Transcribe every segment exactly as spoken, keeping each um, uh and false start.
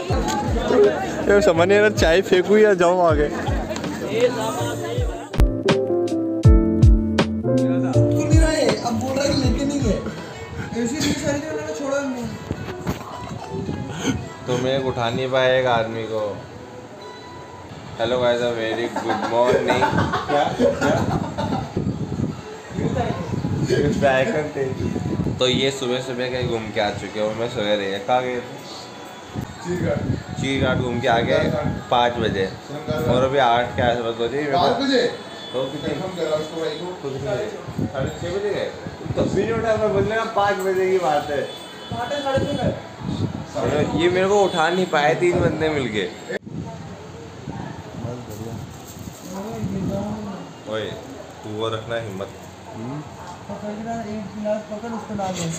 ये समझ नहीं आ रहा चाय फेंकूं या जाऊं आगे। अब बोल रहा है कि लेके नहीं गए। छोड़ो तुम्हें उठा नहीं पाए एक आदमी को। Hello guys, a very good morning. तो ये सुबह सुबह कहीं घूम के आ चुके हो, मैं सोए रही है। कहाँ गए? चीर घाट घूम के आ गए पाँच बजे और अभी आठ के आस पास बजे। तो कितने साढ़े छः बजे गए, तब भी नहीं उठा। मैं बोल रहा पाँच बजे की बात है। ये मेरे को उठा नहीं पाए, तीन बंदे मिल गए। ओए तू वो रखना हिम्मत। एक गिलास पकड़ उसको डाल दे।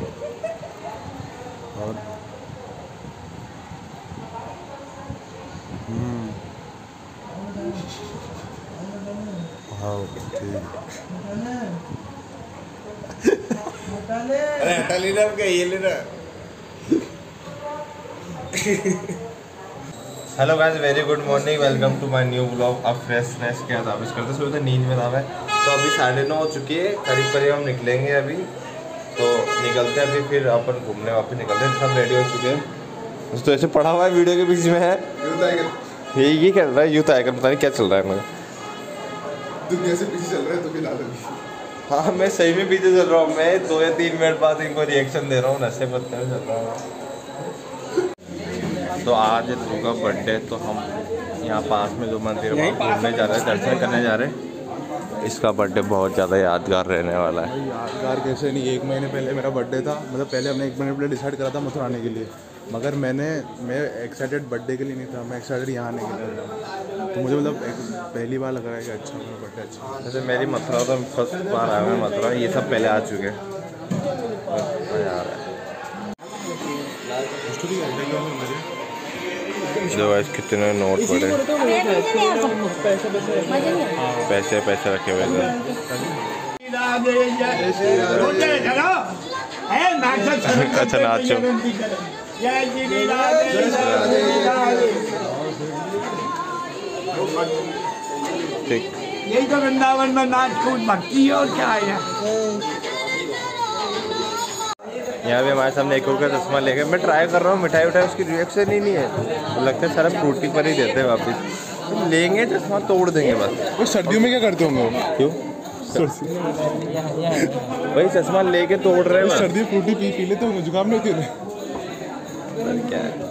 अरे हटा लेना, अब क्या ये लेना। Hello guys, very good morning, welcome to my new blog. अब फ्रेश फ्रेश क्या था वापस करते सुबह तो नींद में था मैं। तो अभी साढ़े नौ हो चुकी है, करीब करीब हम निकलेंगे अभी। तो निकलते हैं अभी, फिर अपन घूमने वापस निकलते हैं। सब रेडी हो चुके हैं। तो ऐसे पढ़ा हुआ है वीडियो के बीच में है ये ये कर रहा है यूथ आइकन, पता नहीं क्या चल रहा है। मैं दुनिया से पीछे चल रहा है तो भी ला लगी। हाँ मैं सही में पीछे चल रहा हूँ। मैं दो या तीन मिनट बाद इनको रिएक्शन दे रहा हूँ, नशे पत्ते में चल रहा हूँ। तो आज ध्रुव का बर्थडे, तो हम यहाँ पास में जो मंदिर है घूमने जा रहे हैं, दर्शन करने जा रहे हैं। इसका बर्थडे बहुत ज़्यादा यादगार रहने वाला है। यादगार कैसे नहीं, एक महीने पहले मेरा बर्थडे था। मतलब पहले हमने एक महीने पहले डिसाइड करा था मथुरा आने के लिए, मगर मैंने मैं एक्साइटेड बर्थडे के लिए नहीं था, मैं एक्साइटेड यहाँ आने के लिए था। तो मुझे मतलब एक पहली बार लग रहा है कि अच्छा मेरा बर्थडे अच्छा। जैसे मेरी मथुरा तो फर्स्ट बार आया मैं मथुरा, ये सब पहले आ चुके हैं। यार जो है कितने नोट पड़े, पैसे पैसे रखे हुए थे। अच्छा नाचो। ठीक, यही तो वृंदावन में नाच कूद भक्ति है, और क्या है। यहाँ भी हमारे सामने एक और का चश्मा लेके मैं ट्राई कर रहा हूँ, मिठाई उठाई उसकी रिएक्शन ही नहीं है। तो लगता है सारा फ्रूटी पर ही देते हैं वापस। तो लेंगे चश्मा तोड़ देंगे बस। वो सर्दियों में क्या करते होंगे? क्यों भाई चश्मा लेके तोड़ रहे हैं। सर्दी फ्रूटी पी पी लेते होंगे, जुकाम नहीं होती है क्या है।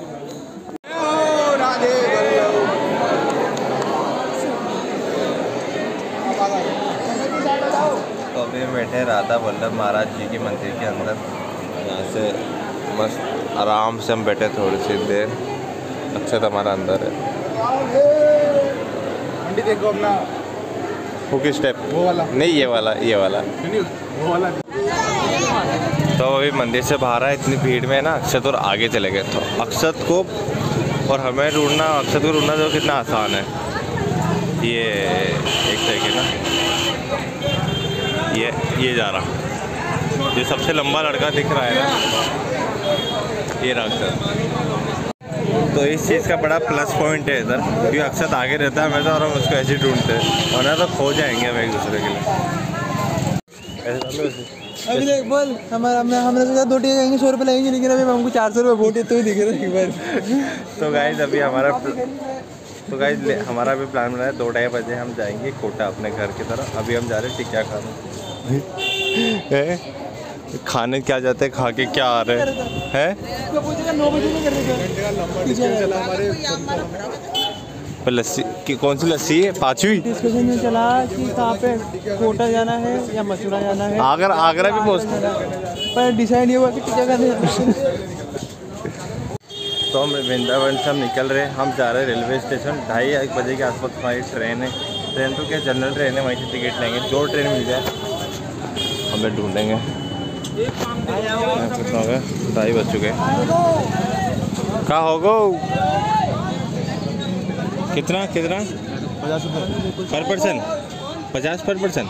तो अभी बैठे राधा वल्लभ महाराज जी के मंदिर के अंदर। यहाँ से मस्त आराम से हम बैठे थोड़ी सी देर। अक्षत हमारा अंदर है। देखो अपना हुक स्टेप, वो वाला नहीं ये वाला, ये वाला वो वाला। तो अभी मंदिर से बाहर आए, इतनी भीड़ में ना अक्षत और आगे चले गए। तो अक्षत को और हमें ढूंढना, अक्षत को ढूंढना तो कितना आसान है। ये एक सेकेंड ना, ये ये जा रहा, जो सबसे लंबा लड़का दिख रहा है ना, ये अक्षत। तो इस चीज़ का बड़ा प्लस पॉइंट है इधर, क्योंकि अक्षत आगे रहता है हमेशा और हम उसको ऐसे ढूंढते हैं, वरना तो खो जाएंगे हम एक दूसरे के लिए। अभी देख बोल, हमारा हमने हमने सोचा दो टिकट कहेंगे सौ रुपये लगेंगे, लेकिन अभी हमको चार सौ रुपये वोट तो ही दिख रहा है एक बार। तो गाइस अभी हमारा तो गाइस हमारा भी प्लान बना है, दो ढाई बजे हम जाएंगे कोटा अपने घर की तरफ। अभी हम जा रहे हैं टिक्का खाने। खाने क्या जाते हैं, खा के क्या आ रहे हैं? लस्सी की कौन सी लस्सी है? पाँचवीं डिस्कशन में चला कि कहाँ पे कोटा जाना है या मथुरा जाना है। आगरा आगरा भी पहुँचना पर डिसाइड नहीं हुआ कि जगह नहीं। तो हम वृंदावन से हम निकल रहे हैं, हम जा रहे हैं रेलवे स्टेशन। ढाई एक बजे के आसपास हमारी ट्रेन है। ट्रेन तो क्या जनरल ट्रेन है, वहीं से टिकट लेंगे। जो ट्रेन मिल जाए हमें ढूंढेंगे। कितना हो गया? ढाई बज चुके हैं। कहाँ हो गो? कितना कितना? पचास रुपये पर पर्सन, पचास पर पर्सन।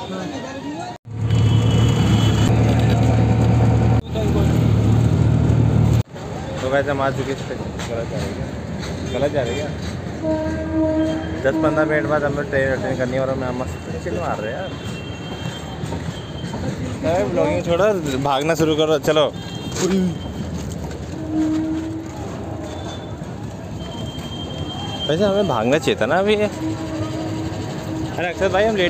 तो तो वैसे हम आ चुके स्टेशन। गलत जा रही है, गलत जा रही है। दस पंद्रह मिनट बाद हमें ट्रेन अटेंड करनी है और हमें मस्त चिल मार रहे हैं यार। ब्लॉगिंग छोड़ो, भागना शुरू करो, चलो। वैसे हमें भागना चाहिए था ना अभी। अरे अक्षर भाई हम लेट।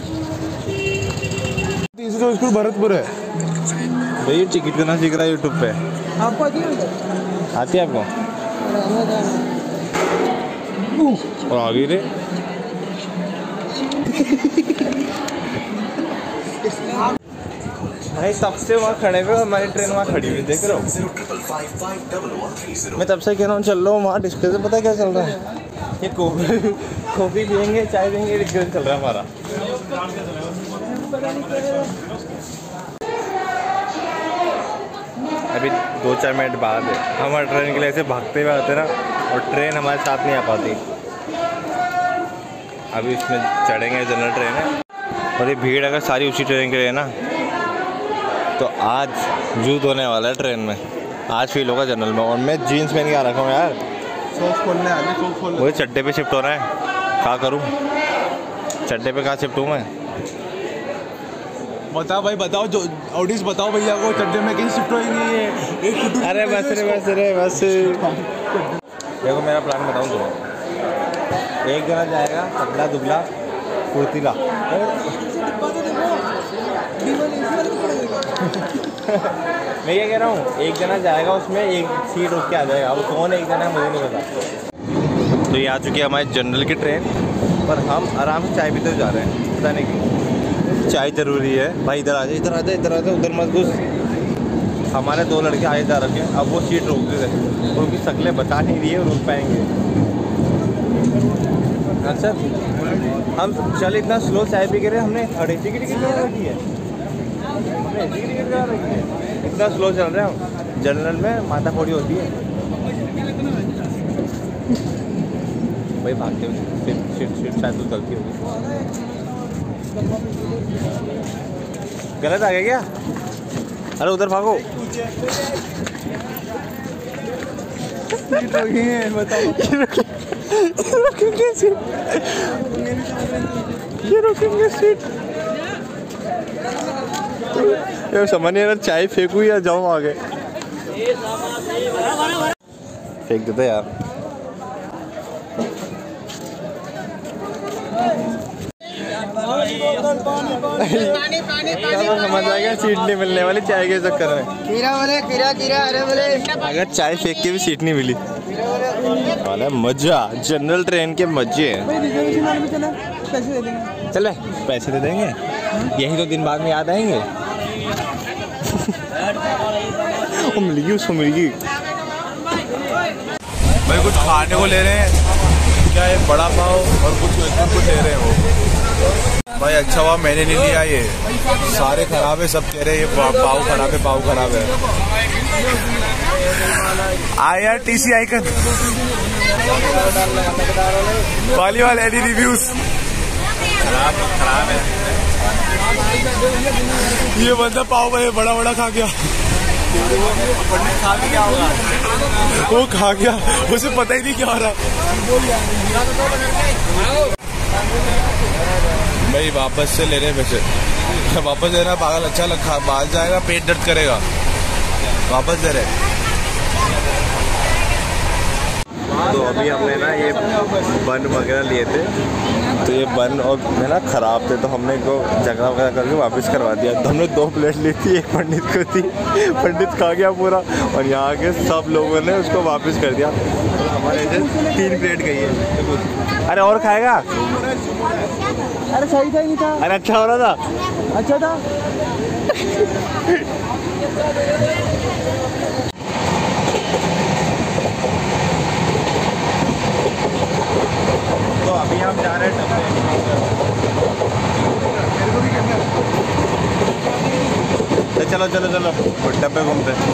तीसरा स्कूल भरतपुर है भाई टिकट करना सीख रहा है यूट्यूब पे। आपको आती है? आती है आपको? और आ गई रे। भाई तब से वहाँ खड़े हुए, हमारी ट्रेन वहाँ खड़ी हुई, देख रहे हो? मैं तब से कह रहा हूँ चल रहा हूँ वहाँ डिस्कस। पता क्या चल रहा है? ये कॉफी कॉफ़ी पियेंगे, चाय पियेंगे, डिस्कस चल रहा है हमारा। अभी दो चार मिनट बाद हमारे ट्रेन के लिए ऐसे भागते हुए आते ना, और ट्रेन हमारे साथ नहीं आ पाती। अभी इसमें चढ़ेंगे, जनरल ट्रेन है। और ये भीड़ अगर सारी उसी ट्रेन के लिए ना, तो आज जूत होने वाला है ट्रेन में। आज फील होगा जनरल में। और मैं जीन्स पहन के आ रखा हूँ यार। सॉक्स खोलने आने, सॉक्स खोलने। मुझे चड्डे पे शिफ्ट होना है, क्या करूँ? चड्डे पे कहाँ शिफ्ट हूँ मैं? बताओ भाई, बताओ जो ऑडियंस, बताओ भैया को चड्डे में कहीं शिफ्ट होएंगे ये? अरे बस रे बस रे बस। देखो मेरा प्लान बताऊँ तुम्हें। एक जना जाएगा पतला दुबला फुर्तीला। मैं ये कह रहा हूँ, एक जना जाएगा उसमें एक सीट रुक के आ जाएगा। अब कौन एक जना है मुझे नहीं पता। तो ये आ चुकी है हमारी जनरल की ट्रेन, पर हम आराम से चाय पीते जा रहे हैं। पता नहीं क्यों चाय ज़रूरी है। भाई इधर आ जाए, इधर आ जाए, इधर आ जाए, उधर मत घुस। हमारे दो लड़के आए जा रखे हैं, अब वो सीट रोकते थे। उनकी शक्लें बता नहीं रही है, रुक पाएंगे। अच्छा हम चल इतना स्लो चाय पी के रहे, हमने थर्ड ए सी की टिकट करा रखी है। हमने ए सी की टिकट करा रखी है, इतना स्लो चल रहे हैं हम। जनरल में माथा फोड़ी होती है भाई, भागते हुए सीट सीट सीट शायद तो गलती होगी। गलत आ गया क्या? अरे उधर भागो। रोकेंगे सीट, ये रोकेंगे सीट। समझ नहीं आ रहा चाय फेंकूं या जाऊं आगे। फेंक देते यार। समझ आ गया, सीट नहीं मिलने वाली चाय के चक्कर में। कीरा बोले, कीरा कीरा, अरे बोले। अगर चाय फेंक के भी सीट नहीं मिली वाला मजा। जनरल ट्रेन के मजे हैं। पैसे दे देंगे। चले पैसे दे देंगे, यही तो दिन बाद में याद आएंगे। वो मिलेगी, उसको मिलेगी। भाई कुछ खाने को ले रहे हैं क्या? एक बड़ा पाव और कुछ कुछ ले रहे हैं वो। भाई अच्छा हुआ मैंने नहीं लिया, ये सारे खराब है। सब कह रहे हैं ये पाव खराब है, पाव खराब है। I R T C icon वाली वाले एनी रिव्यूज खराब खराब है। ये बंदा पाव भाई बड़ा बड़ा खा गया। खा के क्या होगा? वो खा गया, उसे पता ही नहीं क्या हो रहा। भाई वापस से ले रहे पैसे, वापस दे रहा। पागल अच्छा लगा, बाहर जाएगा पेट दर्द करेगा। वापस दे रहे। तो अभी हमने ना ये बन वगैरह लिए थे, तो ये बन और है ना ख़राब थे, तो हमने इनको जगह वगैरह करके वापस करवा दिया। तो हमने दो प्लेट ली थी, एक पंडित को थी, पंडित खा गया पूरा, और यहाँ के सब लोगों ने उसको वापस कर दिया। तो हमारे से तीन प्लेट गई है। अरे और खाएगा? अरे सही था ही नहीं था। अरे अच्छा हो रहा था, अच्छा था। तो अभी हम जा रहे हैं डब्बे। चलो चलो चलो डब्बे घूमते हैं।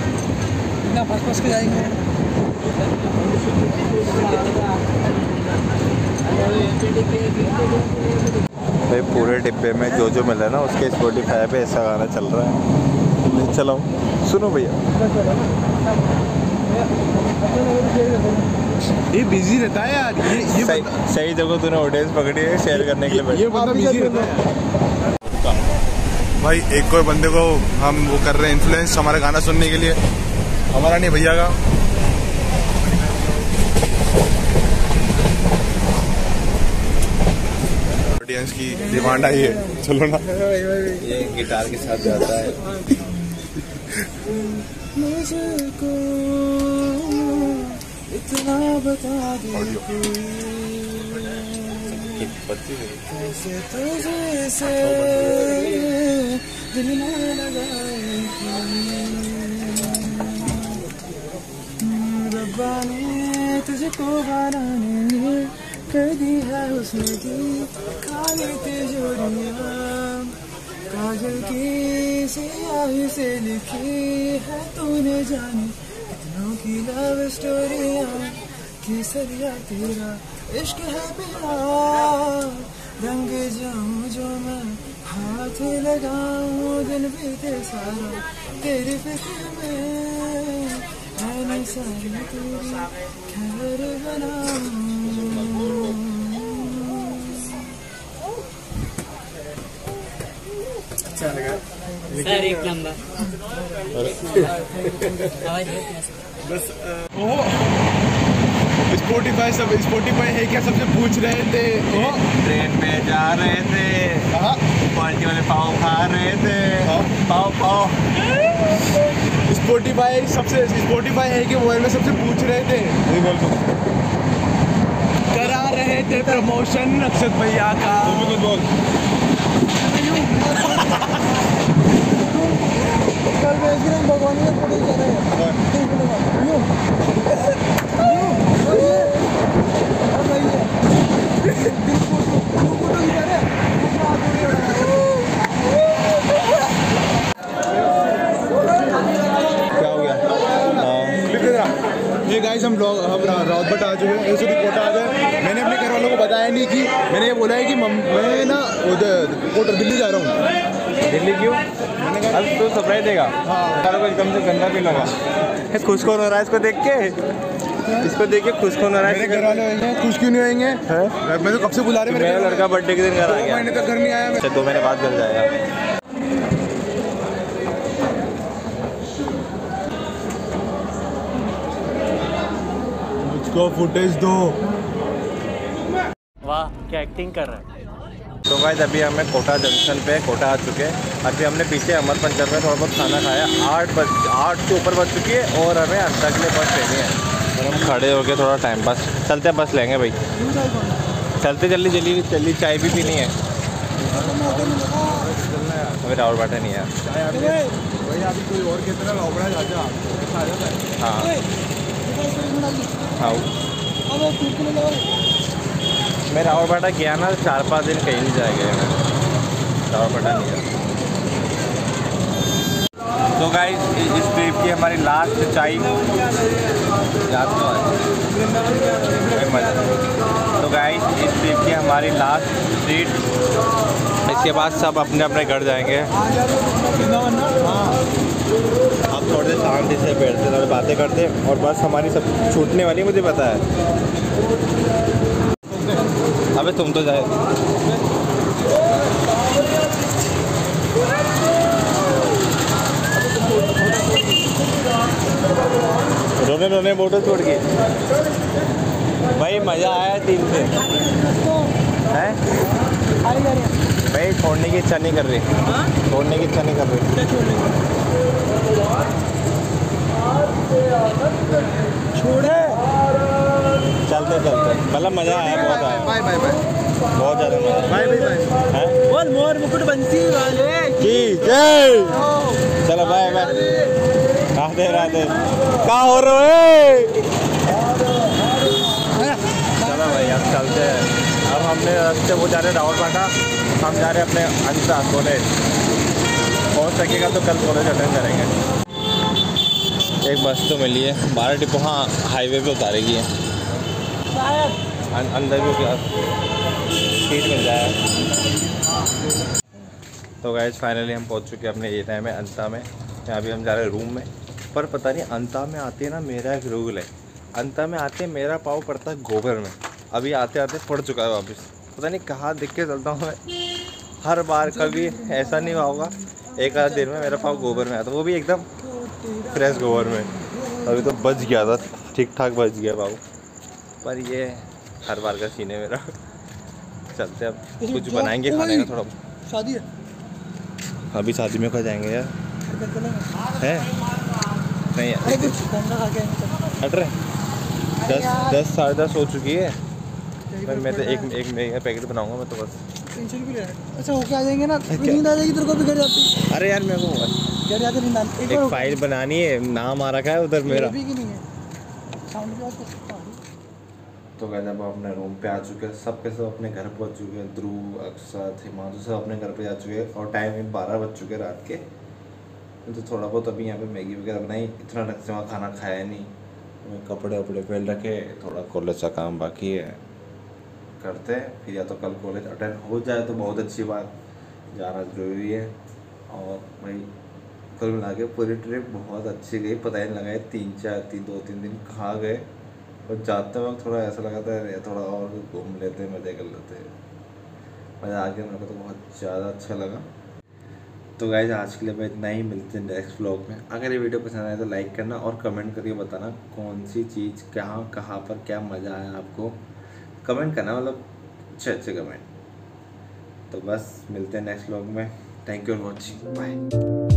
फंस फंस के जाएंगे। भाई पूरे डिब्बे में जो जो मिला ना उसके स्पॉटिफाई पे ऐसा गाना चल रहा है। चलाओ सुनो भैया। ये बिजी रहता है यार। ये ये सही सही जगह तूने ऑडियंस पकड़ी है शेयर करने के लिए। ये बंदा बिजी रहता है भाई। एक कोई बंदे को हम वो कर रहे हैं इन्फ्लुएंस हमारा गाना सुनने के लिए, हमारा नहीं भैया का। ऑडियंस की डिमांड आई है, चलो ना। ये गिटार के साथ जाता है। मुझको इतना बता दे कैसे तुझे से दिल न लगाए रब्बा ने तुझको बनाने कर दी है उसने की खाली तिजोरियां काजल की स्याही से लिखी है तूने जानी कितनों की लव स्टोरियां केसरिया तेरा इश्क है मेरा रंग जाऊं जो मैं हाथ लगाऊं दिन बीते सारा तेरी फिक्र में है सारी तेरी खैर बनाऊं। अच्छा लगा सर एक नंबर बस। स्पॉटिफाई सब स्पॉटिफाई है क्या सबसे पूछ रहे थे। ट्रेन पे जा रहे थे, क्वालिटी वाले पाव खा रहे थे। पाव पाव स्पॉटिफाई सबसे स्पॉटिफाई है कि मोबाइल में सबसे पूछ रहे थे। करा रहे थे प्रमोशन अक्षत भैया का। बोल कल भगवान का फोटो जा रहे क्या हो गया? ये गाइस हम लोग हम रावतभट आ चुके हैं, एसओडी कोटा आ गए। मैंने अपने घर वालों को बताया नहीं कि मैंने ये बोला है कि मैं ना उधर कोटा दिल्ली जा रहा हूँ। दिल्ली क्यों? अब तो सरप्राइज देगा। हाँ सारा कुछ कम से गंदा भी लगा। खुश कौन हो रहा है इसको देख के? इसको देख के खुश कौन हो रहा है? मेरे घर वाले होंगे खुश क्यों नहीं होंगे? मैं तो कब से बुला रहे। मेरा लड़का बर्थडे के दिन घर आ गया। दो महीने तक घर नहीं आया। अच्छा दो महीने बाद घर जाएगा। मुझको फुटेज दो। वाह क्या एक्टिंग कर रहा है। तो गाइस अभी हमें कोटा जंक्शन पे कोटा आ चुके हैं। अभी हमने पीछे अमर पंचर में थोड़ा बहुत खाना खाया। आठ बज आठ से ऊपर बज चुकी है और हमें अंदर के लिए बस लेनी है। और हम खड़े हो गए थोड़ा टाइम पास। चलते बस लेंगे भाई। चलते जल्दी जल्दी जल्दी चाय भी पीनी है। अभी रावल बाटा नहीं है। भैया अभी कोई और कितना लाउबड़ा जाता है। हाँ हाँ मैं रावल बाटा गया ना चार पाँच दिन कहीं नहीं जाएगा। रावल बाटा नहीं है। तो गाइस इस ट्रिप की हमारी लास्ट चाय याद तो है। तो गाइस इस ट्रिप की हमारी लास्ट ट्रिप। इसके बाद सब अपने अपने घर जाएंगे। हम थोड़े से शांति से बैठते थोड़ी बातें करते और बस हमारी सब छूटने वाली मुझे पता है। अबे तुम तो जाए। रोने रोने मोटर छोड़ के भाई मज़ा आया तीन से हैं भाई। छोड़ने की इच्छा नहीं कर रही। छोड़ने की इच्छा नहीं कर रही। छोड़े चलते चलते मतलब मज़ा आया। बहुत आया। बाय बाय बाय बहुत ज़्यादा मज़ा। Bye bye bye. बोल मोर मुकुट बंसी वाले की जय। चलो बाय बाय। राधे राधे। क्या हो रहे है? चलो भाई अब चलते हैं। अब हमने रास्ते वो जा रहे हैं रावल बाटा। हम जा रहे हैं अपने अंता कॉलेज। पहुँच सकेगा तो कल कॉलेज अटेंड करेंगे। एक बस तो मिली है बारह डिपो। हाँ हाईवे पे उतारेगी है। अं, अंदर भी क्या सीट मिल जाए। तो गाइस फाइनली हम पहुंच चुके हैं अपने एरिया में, अंता में। यहाँ भी हम जा रहे हैं रूम में। पर पता नहीं अंता में आते हैं ना, मेरा एक रूल है, अंता में आते मेरा पाँव पड़ता है गोबर में। अभी आते आते पड़ चुका है वापस, पता नहीं कहाँ दिख के चलता हूँ मैं। हर बार कभी ऐसा नहीं हुआ होगा एक आध दिन में मेरा पाँव गोबर में आता, वो भी एकदम फ्रेश गोबर में। अभी तो बच गया था, ठीक ठाक बच गया पाँव, पर ये हर बार का सीन है मेरा। चलते अब कुछ बनाएंगे खाने का थोड़ा। शादी है अभी शादी में कहाँ जाएंगे यार? है नहीं यार, अरे कुछ ठंडा खा के आएंगे। हट रहे दस दस साढ़े दस हो चुकी है। मैं मैं तो एक एक मैगी का पैकेट बनाऊंगा मैं तो बस। टेंशन भी ले रहा है। अच्छा होके आ जाएंगे ना, नींद आ जाएगी तेरे को भी घर जाती। अरे यार मेरे को घर जाते नींद आती। एक फाइल बनानी है, नाम आ रखा है उधर मेरा। भी की नहीं है साउंड भी कर सकता हूं। तो गाइस अब अपने रूम पे आ चुके हैं, सब के सब अपने घर पहुंच चुके हैं। ध्रुव, अक्षत, हिमांशु सब अपने घर पे जा चुके हैं और टाइम में बारह बज चुके हैं रात के। तो थोड़ा बहुत अभी यहाँ पे मैगी वगैरह बनाई, इतना ढंग से वहाँ खाना खाया नहीं। मैं कपड़े वपड़े पहन रखे, थोड़ा कॉलेज का काम बाकी है, करते हैं। फिर या तो कल कॉलेज अटेंड हो जाए तो बहुत अच्छी बात, जाना जरूरी है। और भाई कल मिला के पूरी ट्रिप बहुत अच्छी गई, पता ही नहीं लगा तीन चार तीन दो तीन दिन कहाँ गए। और जाते वक्त थोड़ा ऐसा लगा था यार थोड़ा और घूम लेते, मज़े कर लेते। मज़ा आ गया, मेरे को तो बहुत ज़्यादा अच्छा लगा। तो गाइस आज के लिए मैं इतना ही, मिलते हैं नेक्स्ट व्लॉग में। अगर ये वीडियो पसंद आए तो लाइक करना और कमेंट करके बताना कौन सी चीज़ कहाँ कहाँ पर क्या मज़ा आया आपको। कमेंट करना, मतलब अच्छे अच्छे कमेंट। तो बस मिलते हैं नेक्स्ट व्लॉग में। Thank you for watching, bye.